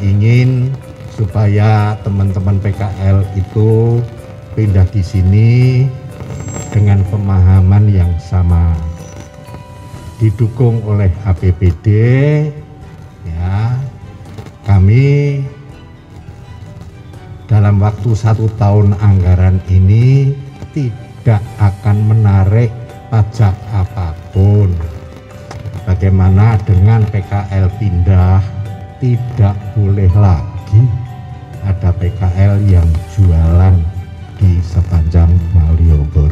ingin supaya teman-teman PKL itu pindah di sini dengan pemahaman yang sama, didukung oleh APBD. Ya, kami dalam waktu 1 tahun anggaran ini tidak akan menarik pajak apapun. Bagaimana dengan PKL pindah, tidak boleh lagi ada PKL yang jualan di sepanjang Malioboro.